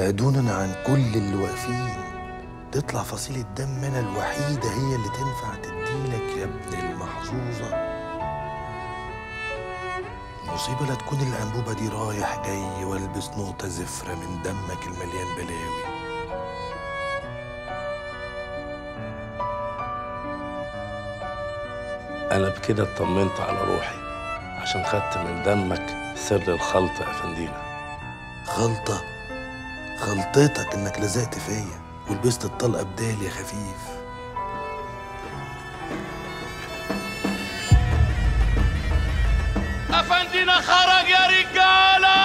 بعدونا عن كل اللي واقفين، تطلع فصيلة دم أنا الوحيدة هي اللي تنفع تديلك يا ابن المحظوظة. المصيبة لا تكون الأنبوبة دي رايح جاي والبس نقطة زفرة من دمك المليان بلاوي. أنا بكده اطمنت على روحي عشان خدت من دمك سر الخلطة يا فندينا. خلطة؟ خلطتك إنك لزقت فيا ولبست الطلقة بدالي يا خفيف. أفندينا خرج يا رجالة.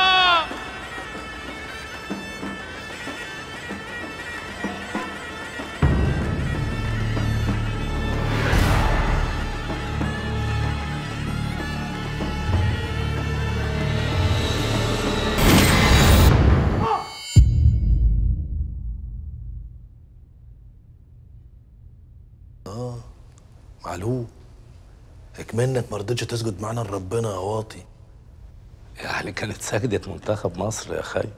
معلوم اكمنك ما رضيتش تسجد معانا لربنا يا واطي. يعني كانت سجدة منتخب مصر يا خي.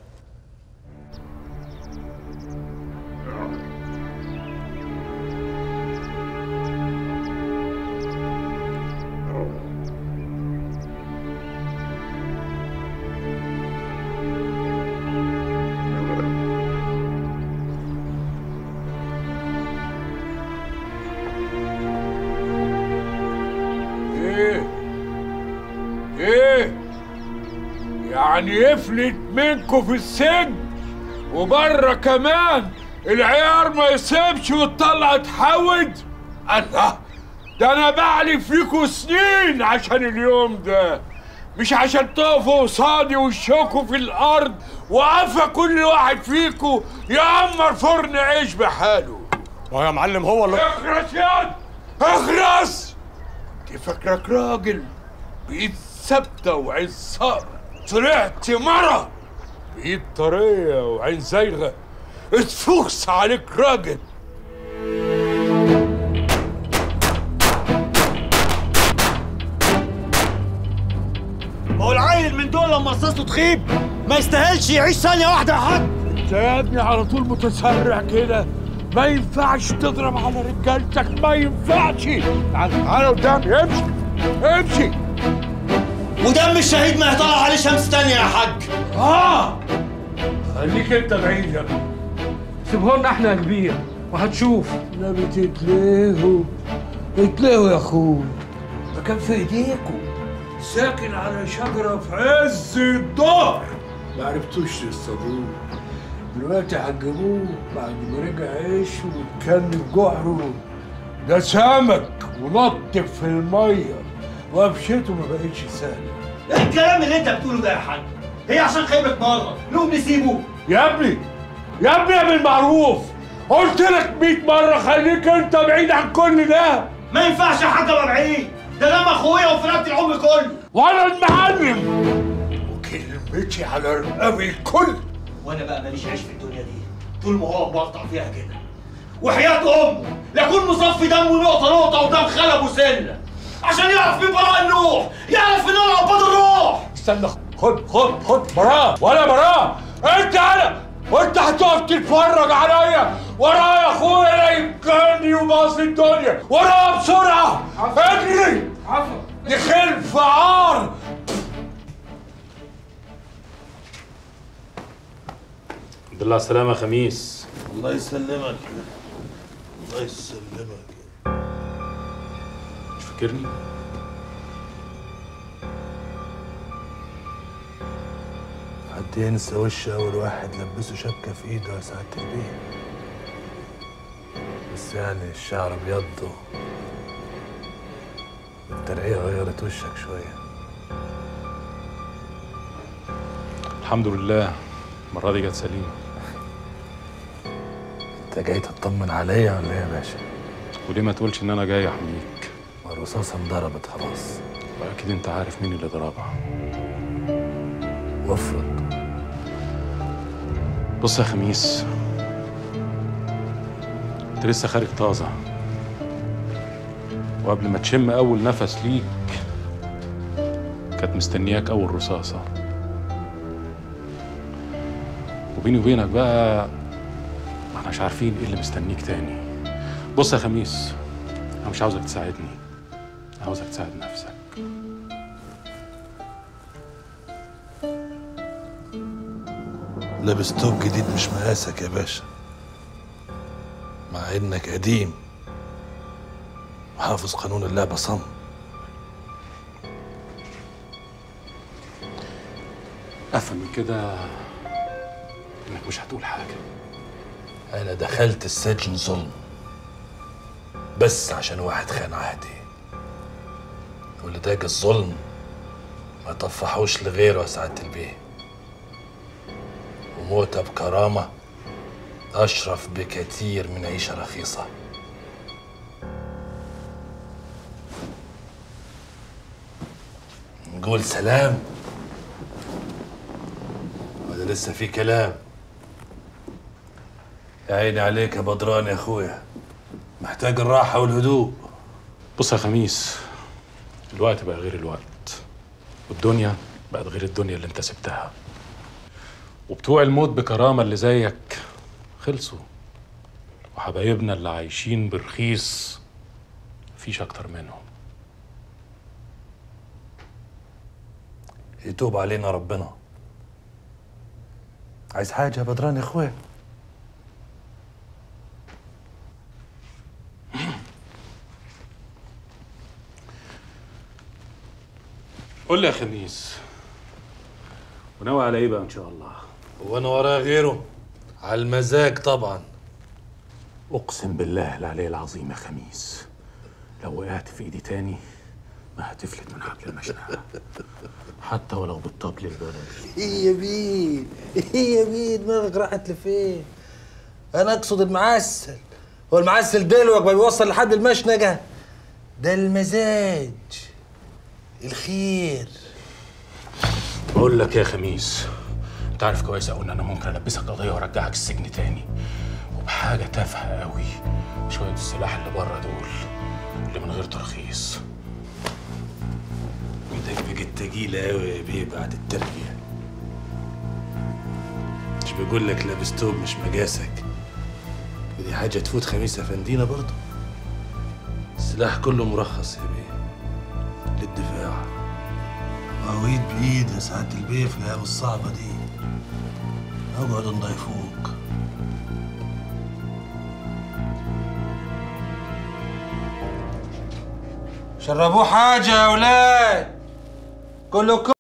يعني يفلت منكم في السجن وبره كمان العيار ما يسيبش وتطلع تحود؟ الله، ده انا بعلف فيكم سنين عشان اليوم ده، مش عشان تقفوا قصادي وشكوا في الارض وقفا كل واحد فيكم يعمر فرن عيش بحاله. ما يا معلم هو اللي اخرس ياض اخرس. انت فاكرك راجل بايد ثابته وعين صقر، طلعت مرة بإيد طرية وعين زايغة، اتفوكس عليك راجل. ما هو العيل من دول لما رصاصته تخيب ما يستاهلش يعيش ثانية واحدة يا حاج. انت يا ابني على طول متسرع كده، ما ينفعش تضرب على رجالتك، ما ينفعش. تعال قدامي، امشي امشي. ودم الشهيد ما يطلع عليه شمس تانية يا حاج. خليك انت بعيد يا ابني، سيبهولنا احنا يا كبير وهتشوف. النبي تتلهوا اتلهوا يا اخوي، ده كان في ايديكم ساكن على شجرة في عز الظهر ما عرفتوش تصطادوه، دلوقتي هتجيبوه بعد ما رجع عيش واتكلم جعره. ده سمك ونطك في المية وقفشته ما بقتش سهلة. ايه الكلام اللي انت بتقوله ده يا حاج؟ هي عشان خيبة مرة نقوم نسيبه؟ يا ابني يا ابني يا بالمعروف، قلت لك 100 مرة خليك انت بعيد عن كل ده. ما ينفعش يا حاج ابقى بعيد، ده دم اخويا وفرقت العمر كله. وانا المعلم وكلمتي على رقاب الكل. وانا بقى ماليش عيش في الدنيا دي طول ما هو مبرطع فيها كده، وحياة امه لاكون مصفي دمه نقطة نقطة ودم خلب وسلة عشان يعرف مين براء النوح، يعرف ان انا عباد الروح. استنى، خد براء ولا براء، انت انا وانت هتقف تتفرج عليا ورايا اخويا لا يمكنني وباص الدنيا ورايا بسرعة. اجري دي خلف عار. الحمد لله على السلامة يا خميس. الله يسلمك الله يسلمك. مش فاكرني؟ حد ينسى وش أول واحد لبسه شبكة في إيده يا سعادة البيه؟ بس يعني الشعر ابيض والترقية غيرت وشك شوية. الحمد لله المرة دي جت سليمة. انت جاي تطمن عليا ولا ايه يا باشا؟ وليه ما تقولش ان انا جاي احميك؟ الرصاصة انضربت خلاص. واكيد انت عارف مين اللي ضربها. وافرض. بص يا خميس، انت لسه خارج طازة، وقبل ما تشم اول نفس ليك كانت مستنياك اول رصاصة، وبيني وبينك بقى ما احناش عارفين ايه اللي مستنيك تاني. بص يا خميس، انا مش عاوزك تساعدني، عاوزك تساعد نفسك. لابس توب جديد مش مقاسك يا باشا، مع انك قديم وحافظ قانون اللعبة صم. افهم من كده انك مش هتقول حاجه. انا دخلت السجن ظلم بس عشان واحد خان عهدي، واللي داج الظلم ما طفحوش لغيره يا سعادة البيه، وموتة بكرامة أشرف بكتير من عيشة رخيصة. نقول سلام ولا لسه في كلام؟ يا عيني عليك يا بدران يا اخويا، محتاج الراحة والهدوء. بص يا خميس، الوقت بقى غير الوقت، والدنيا بقت غير الدنيا اللي انت سبتها، وبتوع الموت بكرامة اللي زيك خلصوا، وحبايبنا اللي عايشين برخيص مفيش أكتر منهم. يتوب علينا ربنا. عايز حاجة يا بدران يا اخويا؟ قول لي يا خميس، وناوي على ايه بقى ان شاء الله؟ وانا وراه غيره؟ على المزاج طبعا. اقسم بالله العلي العظيم يا خميس، لو وقعت في ايدي تاني ما هتفلت من حبل المشنقة حتى ولو بالطبل البلدي. ايه يا بيه، ايه يا بيه، دماغك راحت لفين؟ انا اقصد المعسل. هو المعسل دلوقتي ما بيوصل لحد المشنقة؟ ده المزاج، الخير. بقول لك يا خميس، انت عارف كويس قوي ان انا ممكن البسك قضيه وارجعك السجن تاني، وبحاجه تافهه قوي، شويه السلاح اللي بره دول اللي من غير ترخيص. ايدك بقت تقيلة قوي يا بيه بعد التربية. مش بقول لك لابس توب مش مقاسك؟ ودي حاجة تفوت خميس افندينا برضه. السلاح كله مرخص يا بيه للدفاع، وعويد بإيد يا سعادة البيه في الأيام الصعبة دي. اقعد نضيفوك. شربوه حاجة يا أولاد كلكم.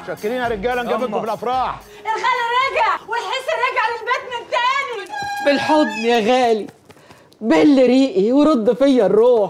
شكرين يا رجاله نجيبكم في الافراح. الخال رجع والحسن رجع للبيت من تاني. بالحضن يا غالي، بل ريقي ورد فيا الروح.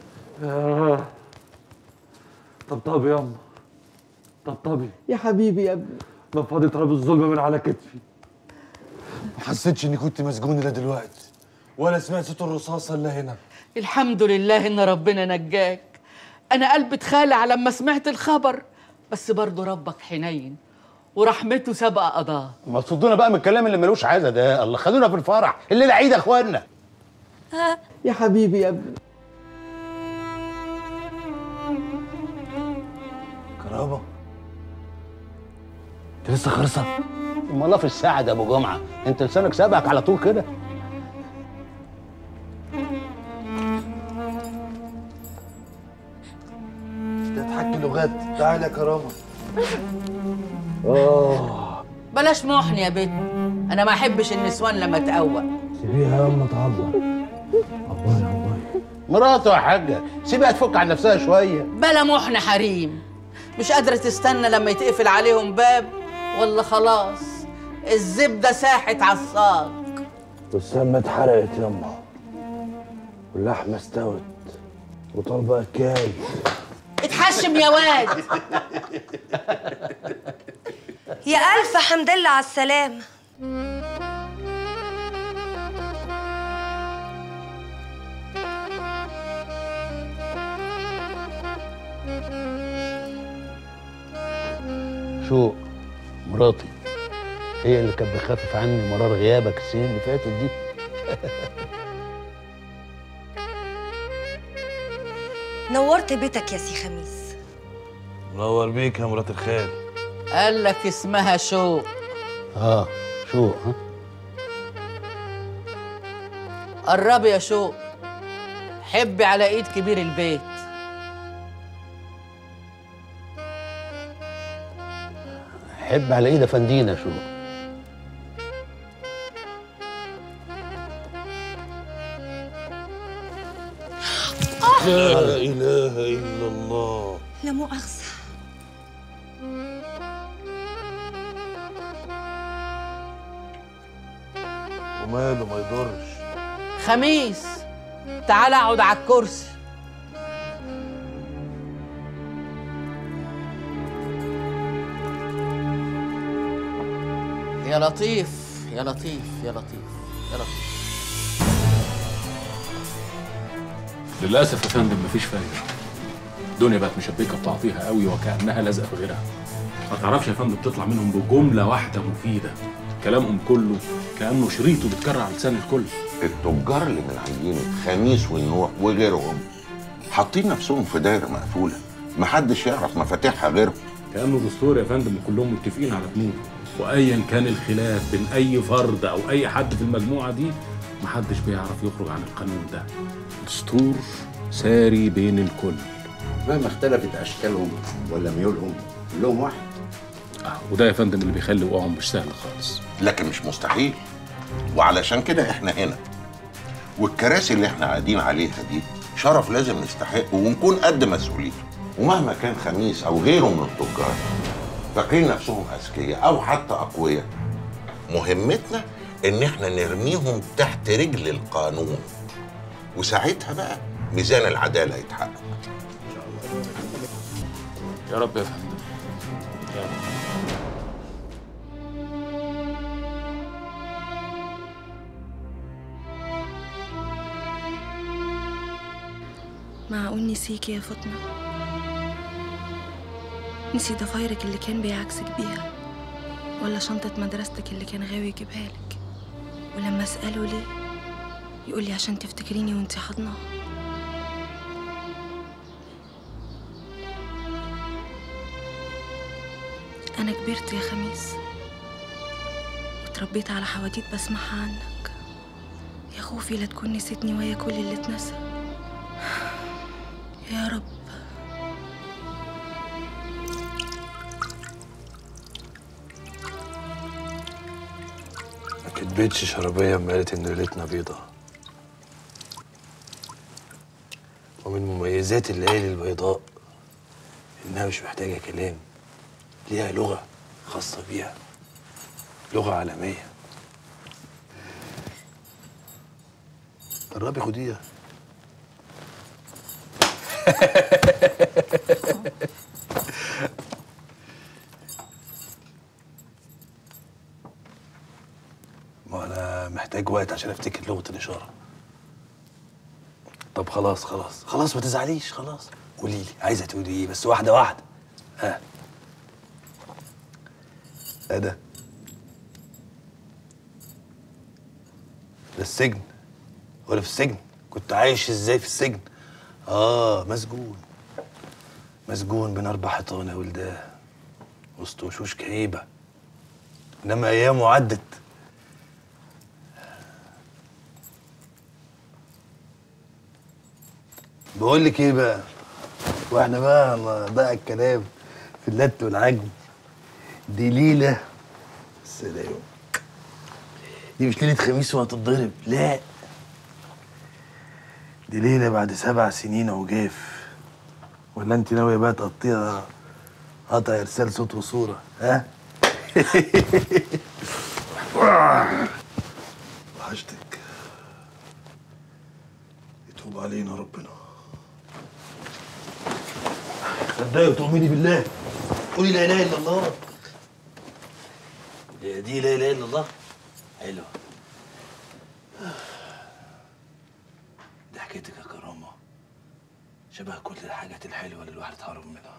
طبطبي ياما، طبطبي يا حبيبي يا ابني. نفضي تراب الظلم من على كتفي. ما حسيتش اني كنت مسجون الا دلوقتي، ولا سمعت صوت الرصاصه الا هنا. الحمد لله ان ربنا نجاك. انا قلبي اتخالع لما سمعت الخبر، بس برضه ربك حنين ورحمته سبق قضاه. ما تصدونا بقى من الكلام اللي ملوش عايزه ده. الله، خلونا في الفرح، الليله عيد يا اخوانا. يا حبيبي يا ابني. كرامه، انت لسه خالصه؟ امال في الساعه ده ابو جمعه، انت لسانك سابقك على طول كده. تضحكي لغات. تعالى يا كرامه. بلاش محن يا بنت، انا ما احبش النسوان لما تقوى. سيبيها ياما تعبر. عباي مراته يا حاجه، سيبها تفك عن نفسها شويه. بلا محن حريم، مش قادره تستنى لما يتقفل عليهم باب، ولا خلاص الزبده ساحت على الصاج. والسمنه اتحرقت ياما، واللحمه استوت، وطالبه اكاي. اتحشم يا واد. يا ألف حمد لله على السلامة. شو مراتي هي اللي كانت بتخفف عني مرار غيابك السنين اللي فاتت دي. نورت بيتك يا سي خميس. منور بيك يا مرات الخال. قال لك اسمها شوق. شوق. ها، قربي يا شوق، حبي على ايد كبير البيت. حب على ايد افندينا شوق. لا اله الا الله. لا مؤاخذة. وماله ما يضرش. خميس، تعال اقعد على الكرسي. يا لطيف يا لطيف يا لطيف يا لطيف. للاسف يا فندم مفيش فايده. الدنيا بقت مشبكه بتعطيها قوي وكانها لازقه في غيرها. ما تعرفش يا فندم بتطلع منهم بجمله واحده مفيده، كلامهم كله كانه شريط وبيتكرر على لسان الكل. التجار اللي من عينة خميس والنوح وغيرهم حاطين نفسهم في دايره مقفوله، محدش يعرف مفاتيحها غيرهم. كانه دستور يا فندم وكلهم متفقين على بنود، وايا كان الخلاف بين اي فرد او اي حد في المجموعه دي محدش بيعرف يخرج عن القانون ده. دستور ساري بين الكل مهما اختلفت اشكالهم ولا ميولهم كلهم واحد. وده يا فندم اللي بيخلي وقعهم مش سهل خالص، لكن مش مستحيل. وعلشان كده احنا هنا، والكراسي اللي احنا قاعدين عليها دي شرف لازم نستحقه ونكون قد مسؤوليته. ومهما كان خميس او غيره من التجار فاكرين نفسهم اذكياء او حتى اقوياء، مهمتنا ان احنا نرميهم تحت رجل القانون، وساعتها بقى ميزان العداله يتحقق. يا رب يا فندم يا رب. معقول نسيكي يا فاطمة؟ نسي ضفايرك اللي كان بيعكسك بيها، ولا شنطة مدرستك اللي كان غاوي يجيبها لك، ولما أسأله ليه يقولي عشان تفتكريني وانتي حاضنة. أنا كبرت يا خميس وتربيت على حواديت بسمعها عنك، يا خوفي لا تكون نسيتني ويا كل اللي اتنسى. يا رب. ما كدبتش شربية اما قالت ان ليلتنا بيضة. ومن مميزات الليالي البيضاء انها مش محتاجة كلام، ليها لغة خاصة بيها، لغة عالمية. قربي خديها. ما أنا محتاج وقت عشان أفتكر لغة الإشارة. طب خلاص خلاص خلاص ما تزعليش، خلاص قولي لي عايزة تقولي إيه، بس واحدة واحدة. ها إيه ده؟ ده السجن ولا في السجن؟ كنت عايش ازاي في السجن؟ مسجون. مسجون بين 4 حيطان يا ولداه، وسط وشوش كئيبة، انما ايامه عدت. بقول لك ايه بقى، واحنا بقى الكلام في اللت والعجن، دي ليلة سلام. دي مش ليلة خميس وهتتضرب، لا، دي ليلة بعد 7 سنين عجاف. ولا انت ناوية بقى تقطيها قطع ارسال صوت وصورة، ها؟ وحشتك. يتوب علينا ربنا. صدقي وتؤمني بالله، قولي لا اله الا الله. دي لا اله الا الله حلوة. دي حكايتك يا كرامة شبه كل الحاجات الحلوة اللي الواحد اتهرب منها.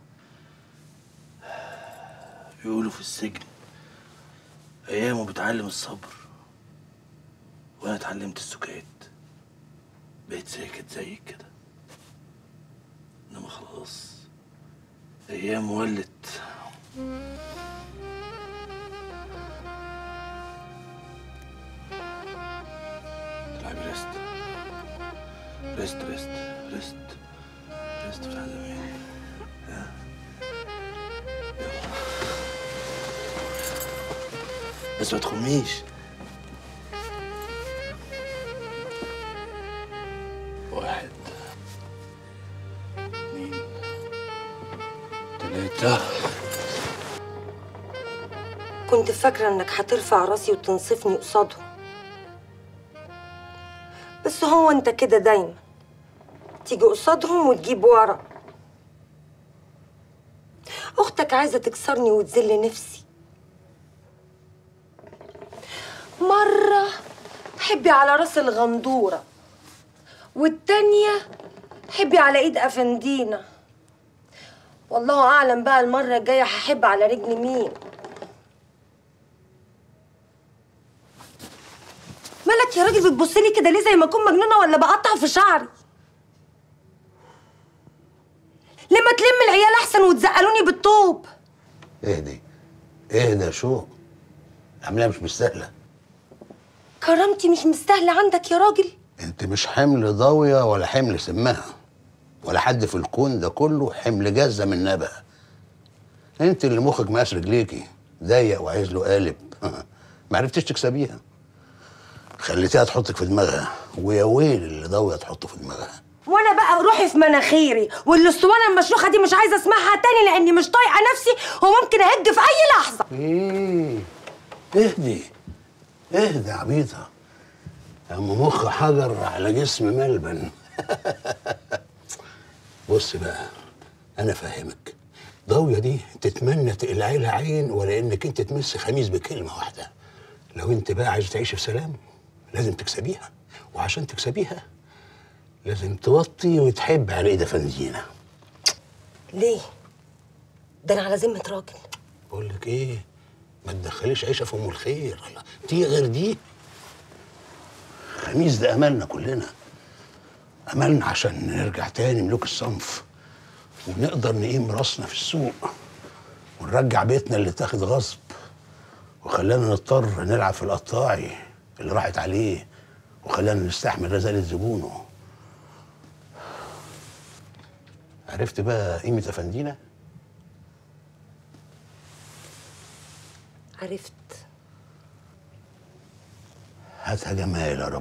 بيقولوا في السجن أيامه بتعلم الصبر، وأنا اتعلمت السكات، بقيت ساكت زيك كده. إنما خلاص أيام ولت. تلعبي ريست ريست ريست ريست ريست في العالمين. ها يلا بس ما تخميش. واحد 2 3. كنت فاكرة انك هترفع راسي وتنصفني قصادهم، بس هو انت كده دايما تيجي قصادهم وتجيب ورا. اختك عايزة تكسرني وتذل نفسي. مرة حبي على راس الغندورة، والتانية حبي على ايد افندينا. والله اعلم بقى المرة الجاية هحب على رجل مين. مالك يا راجل بتبصلي كده ليه؟ زي ما اكون مجنونة ولا بقطع في شعري؟ لما تلم العيال احسن وتزقلوني بالطوب. اهدي اهدي يا شو، عاملاها مش مستاهله. كرامتي مش مستاهله عندك يا راجل؟ انت مش حمل ضاويه ولا حمل سمها، ولا حد في الكون ده كله حمل جزه من نبأ. انت اللي مخك مقاس رجليكي ضيق وعايز له قالب. ما عرفتش تكسبيها، خليتيها تحطك في دماغها، ويا ويل اللي ضاويه تحطه في دماغها. وانا بقى روحي في مناخيري، والاسطوانه المشروخه دي مش عايزه اسمعها تاني لاني مش طايقه نفسي وممكن اهد في اي لحظه. ايه اهدي اهدي يا عبيطه، اما مخ حجر على جسم ملبن. بص بقى انا فاهمك، ضاويه دي تتمنى تقلعي لها عين ولا انك انت تمس خميس بكلمه واحده. لو انت بقى عايز تعيش في سلام لازم تكسبيها، وعشان تكسبيها لازم توطي وتحب على ايد افندينا. ليه؟ ده انا على ذمه راجل. بقول لك ايه، ما تدخليش عيشه في ام الخير. دي غير دي. خميس ده املنا كلنا، املنا عشان نرجع تاني ملوك الصنف، ونقدر نقيم راسنا في السوق، ونرجع بيتنا اللي اتاخد غصب وخلانا نضطر نلعب في القطاعي اللي راحت عليه، وخلانا نستحمل رزالة زبونه. عرفت بقى قيمة أفندينا؟ عرفت. هاتها جمال يا رب.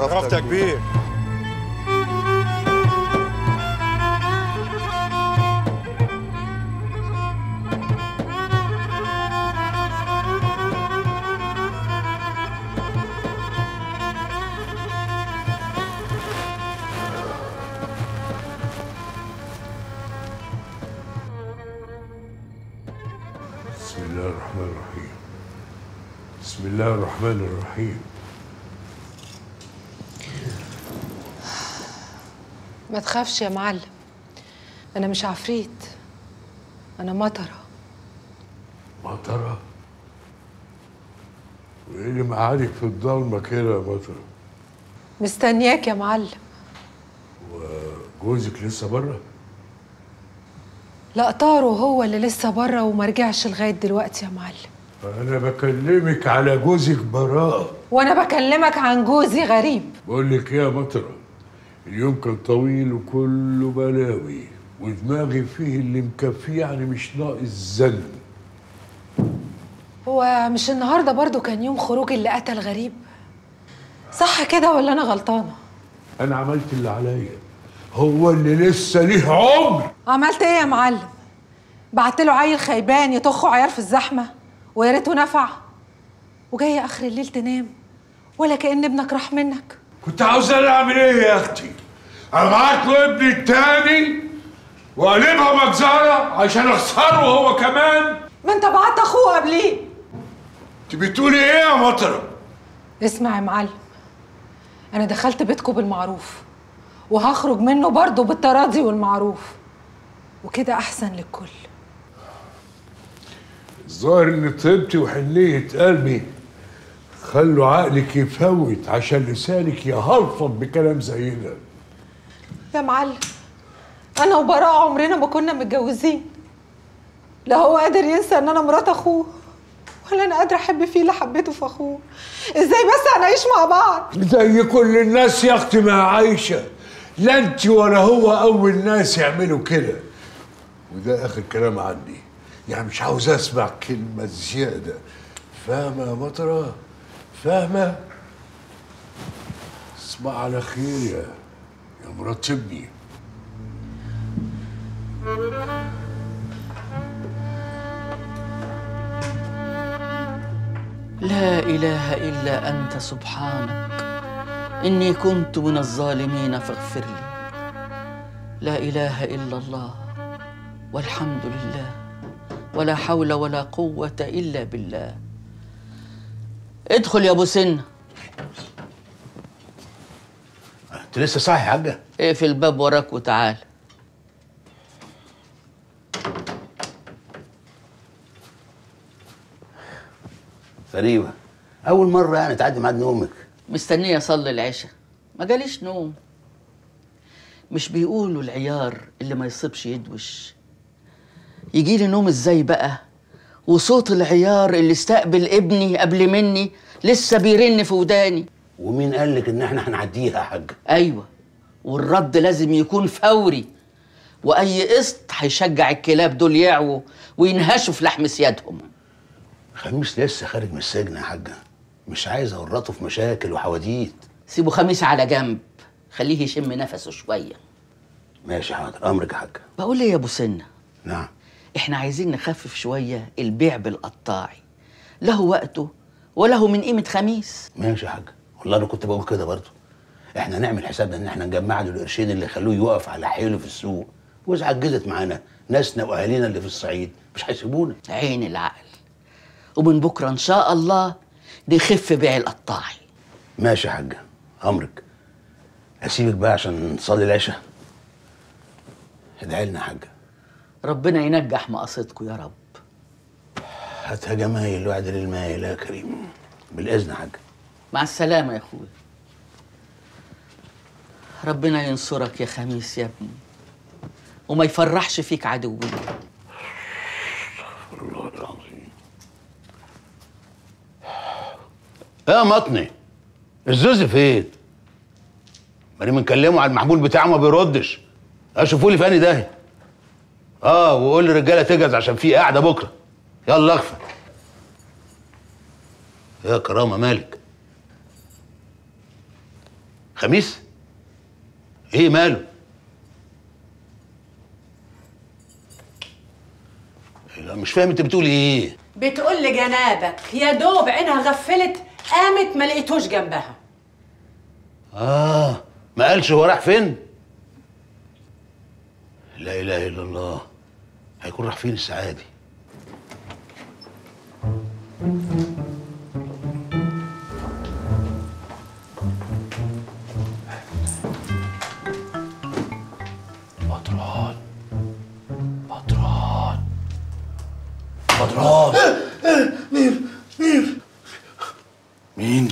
شرفت يا كبير. بسم الله الرحمن الرحيم. بسم الله الرحمن الرحيم. ما تخافش يا معلم، أنا مش عفريت، أنا مطرة. مطرة؟ وإيه اللي مقعدك في الضلمة كده يا مطرة؟ مستنياك يا معلم. وجوزك لسه بره؟ لا، طارو هو اللي لسه بره وما رجعش لغاية دلوقتي يا معلم. أنا بكلمك على جوزك براءة. وأنا بكلمك عن جوزي غريب. بقول لك إيه يا مطرة؟ اليوم كان طويل وكله بلاوي، ودماغي فيه اللي مكفيه، يعني مش ناقص زن. هو مش النهارده برضو كان يوم خروج اللي قتل غريب؟ صح كده ولا أنا غلطانة؟ أنا عملت اللي عليا، هو اللي لسه ليه عمر. عملت إيه يا معلم؟ بعت له عيل خيبان يطخه عيار في الزحمة ويا ريته نفع، وجاية آخر الليل تنام ولا كأن ابنك راح منك. كنت عاوز أنا أعمل إيه يا أختي؟ أبعت له ابني التاني وأقلبها مجزرة عشان أخسره هو كمان؟ ما أنت بعت أخوه قبليه. أنت بتقولي إيه يا مطرة؟ اسمع يا معلم، أنا دخلت بيتكم بالمعروف وهخرج منه برضه بالتراضي والمعروف، وكده أحسن للكل. الظاهر إن طيبتي وحنية قلبي خلوا عقلك يفوت عشان لسانك يهلفظ بكلام زي ده. يا معلم، أنا وبراء عمرنا ما كنا متجوزين، لا هو قادر ينسى إن أنا مرات أخوه ولا أنا قادرة أحب فيه اللي حبيته في أخوه. إزاي بس هنعيش مع بعض؟ زي كل الناس يا أختي ما عايشة، لا أنت ولا هو أول ناس يعملوا كده. وده آخر كلام عني، يعني مش عاوز أسمع كلمة زيادة. فاهمة يا مطرة؟ فاهمة؟ اسمع على خير يا مرات ابني. لا إله إلا أنت سبحانك إني كنت من الظالمين فاغفر لي. لا إله إلا الله والحمد لله ولا حول ولا قوة إلا بالله. ادخل يا أبو سنة. أنت لسه صاحي يا حاجة؟ اقفل الباب وراك وتعال. غريبة، أول مرة يعني تعدي ميعاد نومك. مستنية أصلي العشاء، ما جاليش نوم. مش بيقولوا العيار اللي ما يصيبش يدوش؟ يجيلي نوم ازاي بقى وصوت العيار اللي استقبل ابني قبل مني لسه بيرن في وداني؟ ومين قالك إن إحنا هنعديها يا حاج؟ أيوة، والرد لازم يكون فوري، وأي قسط هيشجع الكلاب دول يعووا وينهشوا في لحم سيادهم. خميس لسه خارج من السجن يا حاجة، مش عايز أورطه في مشاكل وحواديت. سيبوا خميس على جنب، خليه يشم نفسه شوية. ماشي حاضر، أمرك يا حاجة. بقول ايه يا أبو سنة؟ نعم. احنا عايزين نخفف شوية البيع بالقطاعي، له وقته وله من قيمة خميس. ماشي يا حاجة، والله أنا كنت بقول كده برضه. احنا نعمل حسابنا إن احنا نجمع له القرشين اللي يخلوه يقف على حيله في السوق، وإذا عجزت معانا ناسنا وأهالينا اللي في الصعيد مش هيسيبونا. عين العقل. ومن بكرة إن شاء الله نخف بيع القطاعي. ماشي يا حاجة، أمرك. هسيبك بقى عشان نصلي العشاء. ادعي لنا يا حاجة. ربنا ينجح مقاصدكم يا رب. هاتها جمايل وعدل المايل يا كريم. بالإذن يا حاجة. مع السلامة يا أخوي. ربنا ينصرك يا خميس يا ابني، وما يفرحش فيك عدوي. الله العظيم. يا مطني، الزوز فين؟ ماني بنكلمه على المحمول بتاعه ما بيردش. اشوفوا لي في انهي داهيه. وقول للرجاله تجهز عشان في قاعده بكره. يلا اخفى. يا كرامه مالك؟ خميس؟ ايه ماله؟ لا مش فاهم انت بتقولي ايه؟ بتقول لجنابك يا دوب عينها غفلت قامت ما لقيتوش جنبها. ما قالش هو راح فين؟ لا اله الا الله، هيكون راح فين الساعة دي؟ بدران بدران بدران. مين؟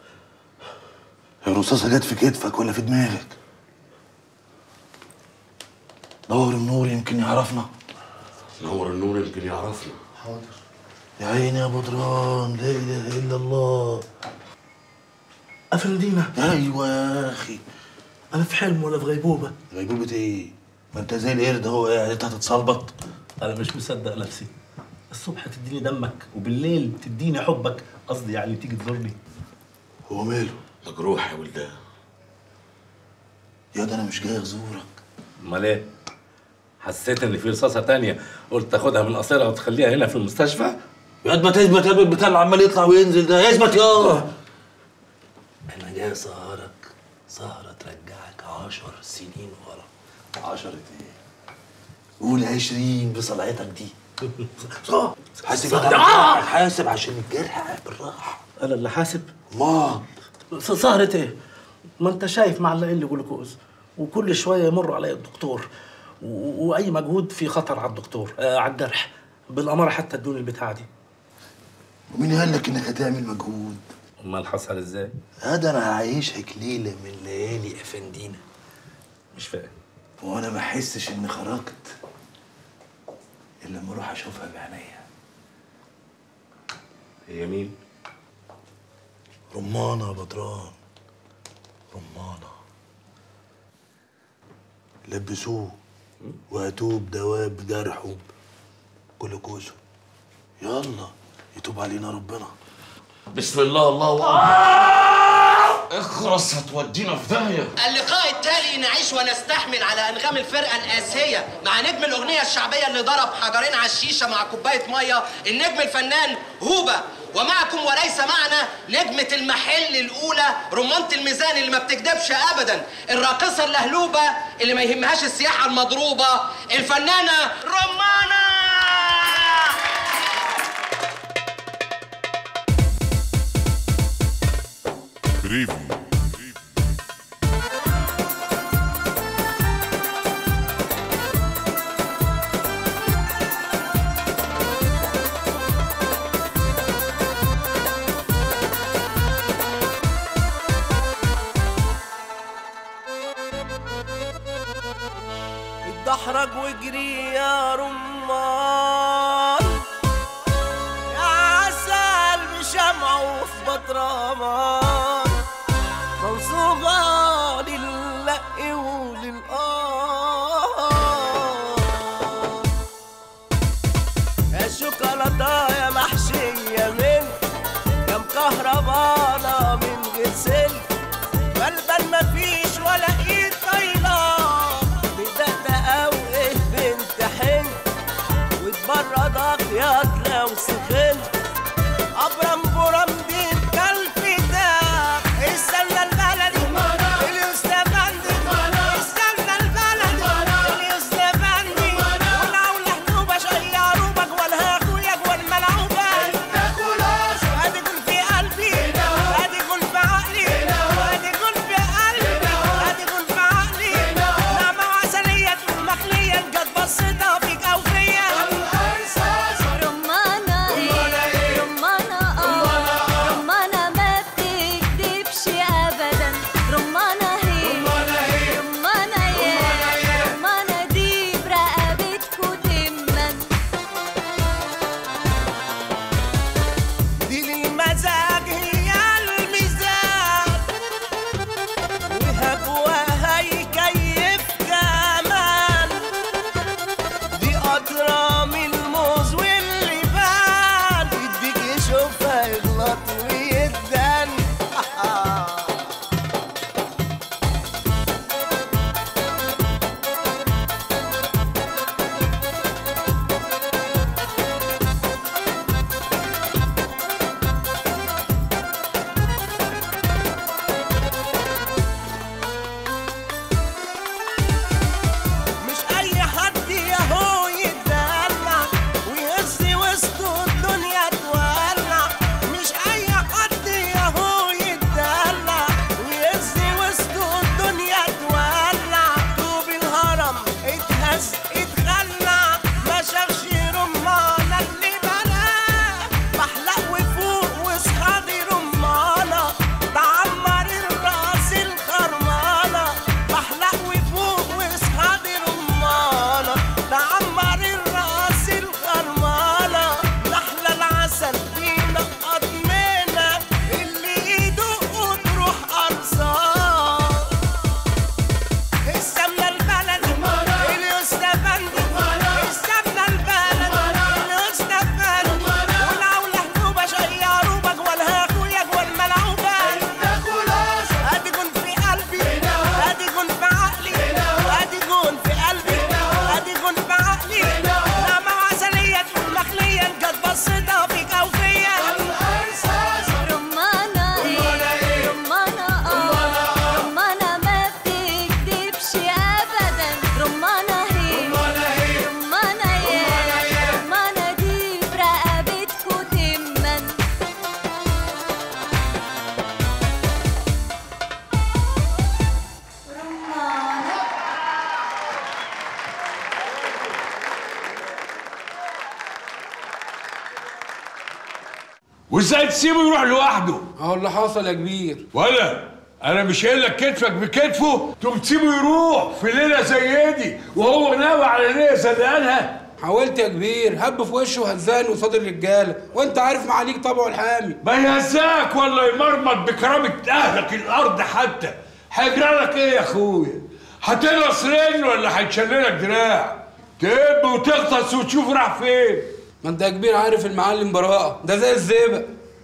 الرصاصة جت في كتفك ولا في دماغك؟ نور النور يمكن يعرفنا. نور النور يمكن يعرفنا. حاضر. يا عيني يا بدران، لا اله الا الله. افندينا. ايوه يا اخي. انا في حلم ولا في غيبوبه؟ غيبوبة ايه؟ ما انت زي القرد اهو قاعد، انت هتتصلبط. انا مش مصدق نفسي. الصبح تديني دمك وبالليل تديني حبك، قصدي يعني تيجي تزورني. هو ماله؟ مجروح يا ولدان. يا ده انا مش جاي ازورك. امال ايه؟ حسيت ان في رصاصه تانية قلت تاخدها من قصيرها وتخليها هنا في المستشفى؟ يا ما تثبت يا البتاع اللي عمال يطلع وينزل ده، اثبت يا. انا جاي اسهرك سهره ترجعك 10 سنين ورا. 10 ايه؟ قول 20 بصلعتك دي. حاسب حاسب عشان الجرح بالراحه. انا اللي حاسب؟ ما سهرة ايه؟ ما انت شايف معلقين لي جلوكوز وكل شويه يمر علي الدكتور واي مجهود في خطر على الدكتور على الجرح. بالاماره حتى ادوني البتاعه دي. ومين قال لك انك هتعمل مجهود؟ امال حصل ازاي؟ هذا انا هعيشك ليله من ليالي افندينا. مش فاهم. وانا ما احسش اني خرجت الا لما اروح اشوفها بعينيا. هي مين؟ رمانة يا بدران، رمانة. لبسوه وهاتوه بدواء بجرحه جلوكوزه. يلا يتوب علينا ربنا. بسم الله الله اكبر. اخرس هتودينا في داهيه. اللقاء التالي نعيش ونستحمل على انغام الفرقه الاسيه مع نجم الاغنيه الشعبيه اللي ضرب حجرين على الشيشه مع كوبايه ميه، النجم الفنان هوبا. ومعكم وليس معنا نجمه المحل الاولى، رمانه الميزان اللي ما بتكدبش ابدا، الراقصه اللهلوبه اللي ما يهمهاش السياحه المضروبه، الفنانه رمانه. بريفيو. اتدحرج واجري يا رمان، يا عسل بشمعه في بطرمان، منصوبة للق وللقار، يا شوكولاتة يا محشية من، يا مكهربانة من غير سلك، بلبن مفيش ولا ايد طايلة، بدقدقة وايه بنت حن، واتبردك يا لو سخنت، أبرم برم دي كلفي ده، استنى البلدي اليوستفندي، استنى البلدي اليوستفندي، ولو لحنوبة شيروبك ولا هاكويك والملعوبة، ادي كل في قلبي، ادي كل في عقلي، ادي كل في قلبي، ادي كل في عقلي، نعمة وعسلية مخلية جت بصيتها فيك او فيا. وازاي تسيبه يروح لوحده؟ اهو اللي حصل يا كبير. ولا انا مش قايل لك كتفك بكتفه تقوم تسيبه يروح في ليله زي دي وهو ناوي على ليله زلقانها؟ حاولت يا كبير، هب في وشه وهزاني قصاد الرجاله، وانت عارف معاليك طبعه الحامي. ما يهزاك ولا يمرمط بكرامه اهلك الارض حتى. هيجرى لك ايه يا اخويا؟ هتنقص رجل ولا هيتشللك دراع؟ تب وتغطس وتشوف راح فين؟ ما انت يا كبير عارف المعلم براءه ده زي الزئبق.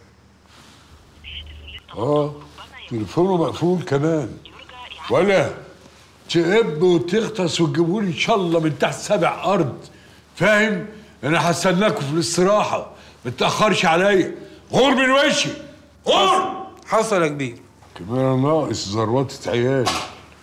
تليفونه مقفول كمان. ولا تقب وتغطس وتجيبولي ان شاء الله من تحت 7 ارض. فاهم؟ انا هستناكوا في الاستراحه، ما تاخرش عليا. غور من وشي، غور. حصل يا كبير. كمان ناقص زروطه عيالي.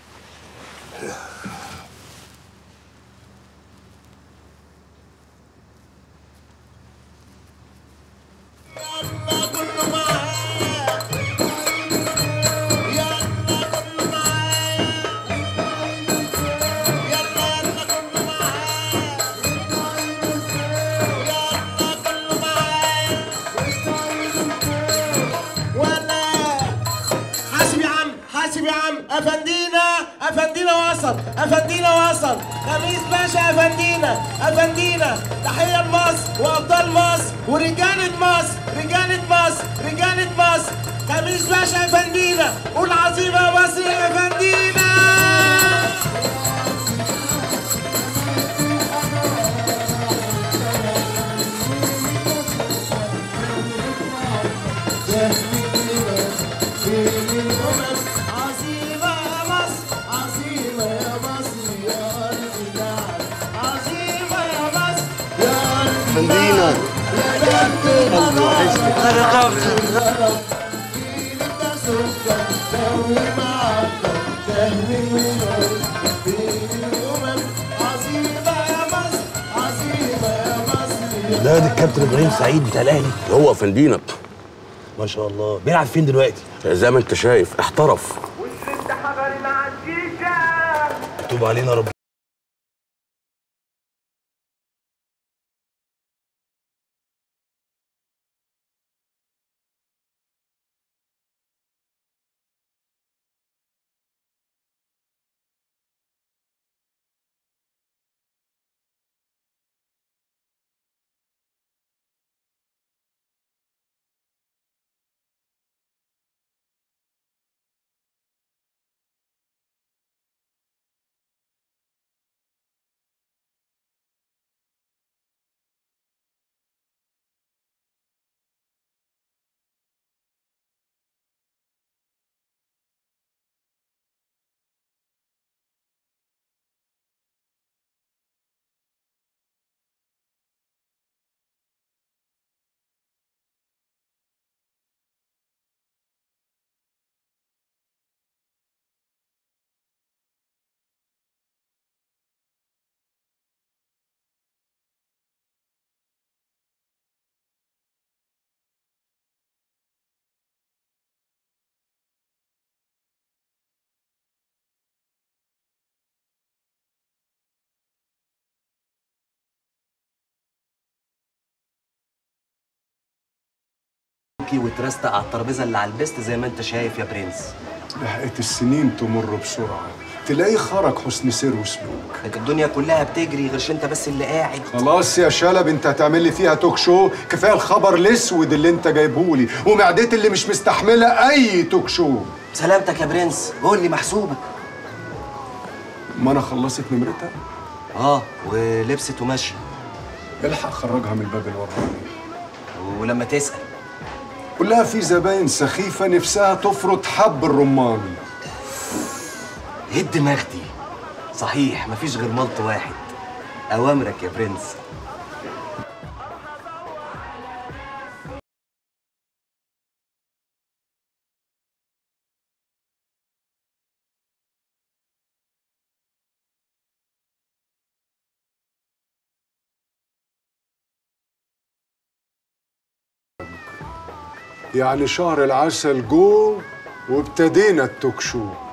افندينا وصل خميس باشا. افندينا تحيه لمصر وابطال مصر ورجاله مصر. خميس باشا افندينا. قول عظيمه يا مصر يا افندينا. فندينا قلبي وحشني. انا قابل ده الكابتن ابراهيم سعيد بتاع الاهلي. هو فندينا ما شاء الله. بيلعب فين دلوقتي؟ زي ما انت شايف احترف. مكتوب علينا رب. وترستق على الترابيزه اللي على البست زي ما انت شايف يا برنس. لحقت السنين تمر بسرعه، تلاقيه خرج حسن سير وسلوك. لكن الدنيا كلها بتجري غيرش انت بس اللي قاعد. خلاص يا شلب، انت هتعمل لي فيها توك شو. كفايه الخبر الاسود اللي انت جايبهولي ومعدتي اللي مش مستحمله اي توك شو. سلامتك يا برنس، قول لي محسوبك. ما انا خلصت نمرتها. ولبست وماشيه. الحق خرجها من الباب الوراني. ولما تسال قول لها في زباين سخيفه نفسها تفرط حب الرمان. ايه الدماغ دي؟ صحيح مفيش غير ملط واحد. اوامرك يا برنس. يعني شهر العسل جو وابتدينا التوك شو.